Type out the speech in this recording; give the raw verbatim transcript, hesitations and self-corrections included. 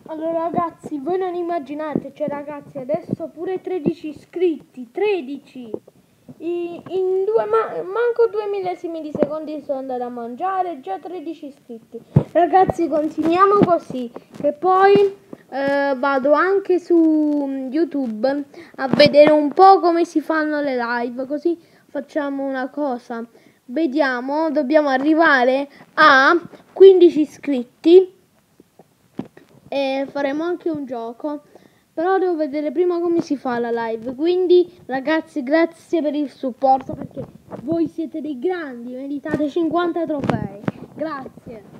Allora ragazzi, voi non immaginate, cioè ragazzi, adesso pure tredici iscritti, tredici! I- in due, ma- manco due millesimi di secondi sono andata a mangiare, già tredici iscritti. Ragazzi, continuiamo così, che poi eh, vado anche su YouTube a vedere un po' come si fanno le live, così facciamo una cosa. Vediamo, dobbiamo arrivare a quindici iscritti. E faremo anche un gioco, però devo vedere prima come si fa la live. Quindi ragazzi, grazie per il supporto, perché voi siete dei grandi, meritate cinquanta trofei. Grazie.